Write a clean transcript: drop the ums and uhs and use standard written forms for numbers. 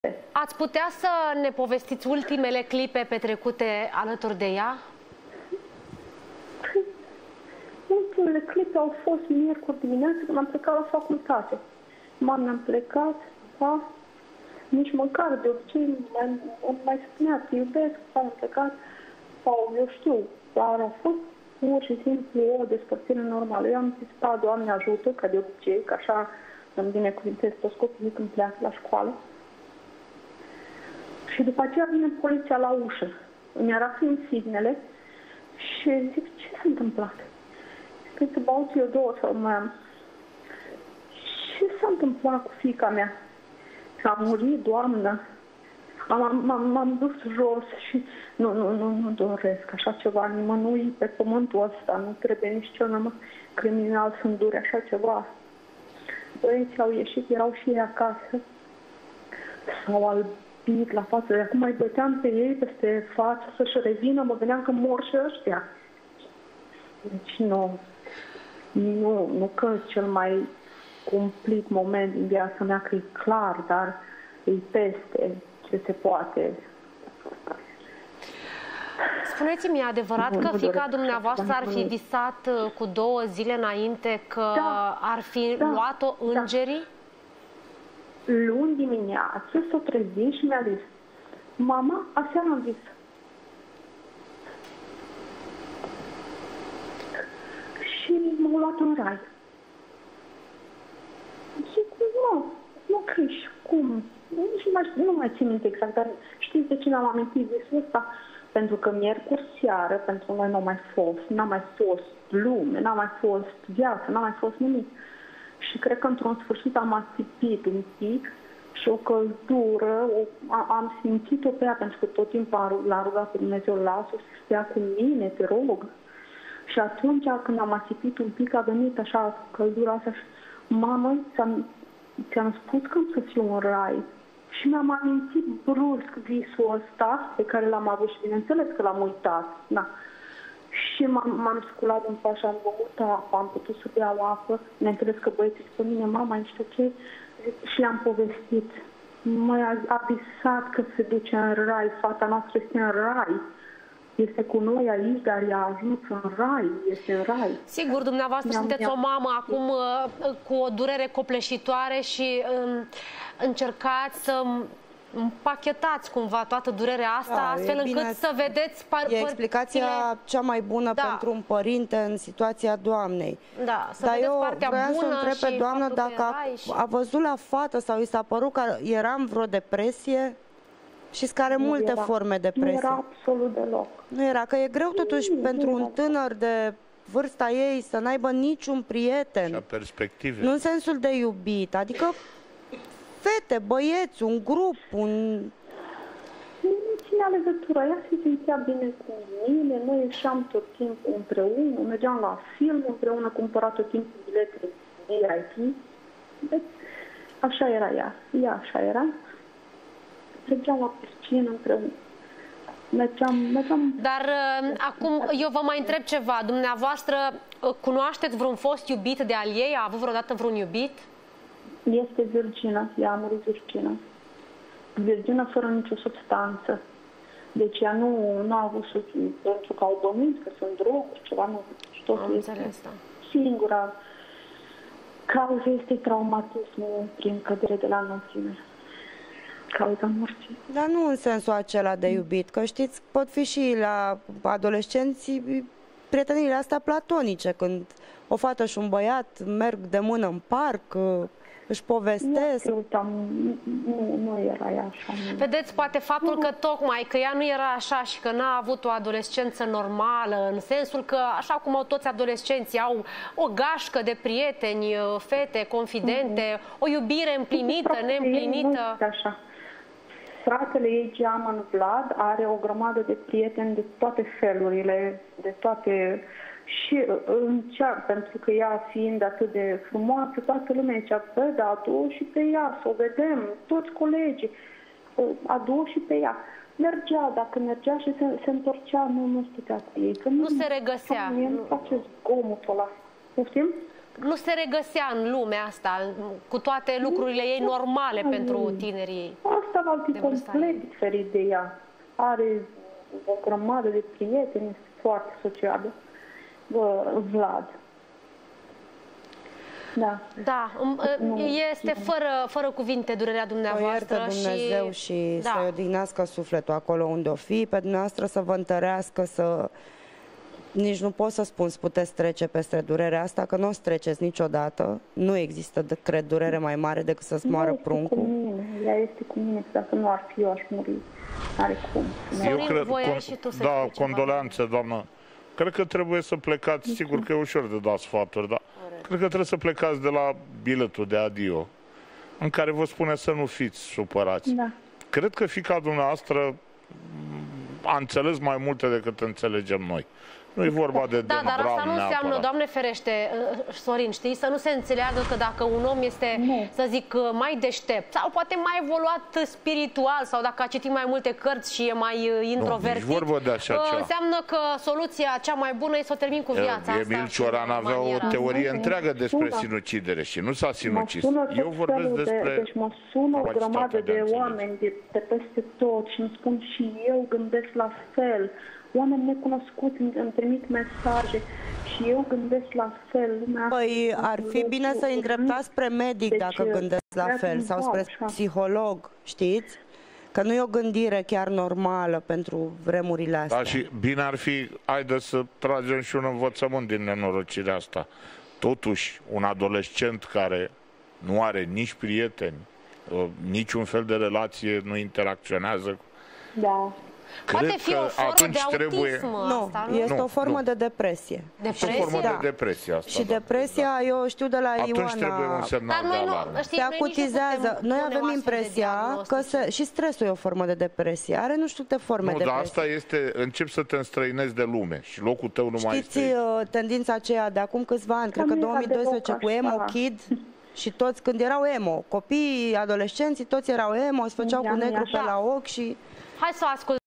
Ați putea să ne povestiți ultimele clipe petrecute alături de ea? Ultimele clipe au fost miercuri dimineață când am plecat la facultate. M-am plecat, da? Nici măcar de obicei mai spunea că iubesc, am plecat, sau eu știu, dar a fost pur și simplu o despărțire normală. Eu am zis, da, Doamne ajută, ca de obicei, că așa îmi binecuvintez toți copiii când pleacă la școală. Și după aceea vine poliția la ușă. Îmi arată insignele și zic, ce s-a întâmplat? Când să bau eu 2 sau mai am. Ce s-a întâmplat cu fiica mea? Că a murit, Doamnă. M-am dus jos și nu doresc așa ceva nimănui pe pământul ăsta. Nu trebuie nici cel mai criminal să îndure așa ceva. Băieții au ieșit, erau și ei acasă. S-au albit la față. Acum mai băteam pe ei peste față să-și revină. Mă gândeam că mor și ăștia. Deci nu că cel mai cumplit moment din viața mea, că e clar, dar e peste ce se poate. Spuneți-mi, e adevărat că fiica dumneavoastră ar fi visat cu 2 zile înainte că ar fi luat-o îngerii? Luni dimineață s-a trezit și mi-a zis, mama, aseară am vis. Și m-au luat în rai. Zic, nu crești, cum? Nu mai țin minte exact, dar știți de ce n-am amintit visul ăsta? Pentru că miercuri seară, pentru noi n-a mai fost lume, n-a mai fost viață, n-a mai fost nimic. Și cred că într-un sfârșit am asipit un pic și o căldură, am simțit-o pe ea, pentru că tot timpul l-am rugat pe Dumnezeu, lasă să stea cu mine, te rog. Și atunci când am asipit un pic, a venit așa căldura asta și, mamă, ți-am spus că să fiu în rai. Și mi-am amintit brusc visul ăsta pe care l-am avut și bineînțeles că l-am uitat. Da. Și m-am sculat din pașa, am băut apă, am putut să beau apă. Bineînțeles că băieții spun mine, mama, nu știu ce. Și le-am povestit. A visat că se duce în rai, fata noastră este în rai. Este cu noi aici, dar ea a ajuns în rai, este în rai. Sigur, dumneavoastră sunteți o mamă acum cu o durere copleșitoare și încercați să împachetați cumva toată durerea asta, astfel încât să vedeți E explicația cea mai bună pentru un părinte în situația Doamnei. Da, să dar vedeți eu partea vreau să bună întreb pe Doamnă dacă a văzut la fată sau i s-a părut că era în vreo depresie. Și care multe forme de depresie. Nu era absolut deloc. Nu era, că e greu totuși pentru un tânăr de vârsta ei să n-aibă niciun prieten. Și perspective. Nu în sensul de iubit, adică fete, băieți, un grup, Nu ținea legătura, ea se simțea bine cu mine, noi ieșeam tot timpul împreună, mergeam la film împreună, cumpărat tot timpul bilete VIP. Deci, așa era ea așa era. Mergeam la piscină împreună. Mergeam... Dar acum eu vă mai întreb ceva. Dumneavoastră cunoașteți vreun fost iubit de al ei? A avut vreodată vreun iubit? Este virgină. Ea a murit virgină. Virgină fără nicio substanță. Deci ea nu a avut pentru că au bănuit, că sunt droguri, ceva, nu. Am înțeles, da. Singura cauză este traumatismul prin cădere de la înălțime. Cauza morții. Dar nu în sensul acela de iubit, că știți, pot fi și la adolescenții prieteniile astea platonice, când o fată și un băiat merg de mână în parc, își povestesc. Nu era ea așa. Vedeți, poate faptul că tocmai că ea nu era așa și că n-a avut o adolescență normală, în sensul că, așa cum au toți adolescenții, au o gașcă de prieteni, fete, confidente, o iubire împlinită, neîmplinită. Așa. Fratele ei, Geamăn Vlad, are o grămadă de prieteni de toate felurile, de toate... Și pentru că ea fiind atât de frumoasă, toată lumea zicea, bă, da, adu și pe ea, să o vedem, toți colegii, adu și pe ea. Mergea, dacă mergea și se întorcea, nu stătea cu ei. Că nu se regăsea. Nu face zgomotul ăla. Poftim? nu se regăsea în lumea asta, cu toate lucrurile ei normale pentru tinerii. Asta va fi complet diferit de ea. Are o grămadă de prieteni, este foarte sociabilă. Vlad. Da. Da, este fără cuvinte durerea dumneavoastră. O iartă Dumnezeu și să-i odihnească sufletul acolo unde o fi, pe dumneavoastră să vă întărească, să... Nici nu pot să spun să puteți trece peste durerea asta, că nu o să treceți niciodată. Nu există, cred, durere mai mare decât să-ți moară pruncul. Ea este cu mine, dacă nu ar fi, eu aș muri. N-are cum. Eu cred, condoleanțe, doamnă. Cred că trebuie să plecați, sigur că e ușor de dat sfaturi, dar cred că trebuie să plecați de la biletul de adio, în care vă spune să nu fiți supărați. Da. Cred că fiica dumneavoastră a înțeles mai multe decât înțelegem noi. Nu e vorba de dar asta nu înseamnă, Doamne ferește, Sorin, știi, să nu se înțeleagă că dacă un om este, să zic, mai deștept sau poate mai evoluat spiritual sau dacă a citit mai multe cărți și e mai introvertit, înseamnă că soluția cea mai bună e să o termin cu viața. Emil Cioran avea o teorie întreagă despre sinucidere și nu s-a sinucis. Eu vorbesc despre... Deci mă sună o grămadă de oameni de peste tot și îmi spun și eu gândesc la fel. Oameni necunoscuți îmi trimit mesaje și eu gândesc la fel. Păi ar fi bine să-i îndreptați spre medic dacă gândesc la fel sau spre psiholog, știți? Că nu e o gândire chiar normală pentru vremurile astea. Da, și bine ar fi, haideți să tragem și un învățământ din nenorocirea asta. Totuși, un adolescent care nu are nici prieteni, niciun fel de relație, nu interacționează. Da. Poate fi o formă de autism asta, nu? Este o formă de depresie. Depresie? O formă de depresie asta. Și depresia, eu știu de la Ioana... Atunci trebuie un semnal de alarmă. Se acutizează. Noi avem impresia că și stresul e o formă de depresie. Are nu știu câte forme de depresie. Dar asta este, începi să te înstrăinezi de lume și locul tău nu mai este. Știți tendința aceea de acum câțiva ani, cred că 2012 cu Emo Kid... Și toți, când erau emo, copiii, adolescenții, toți erau emo, se făceau cu negru pe la ochi și... Hai să o ascultăm.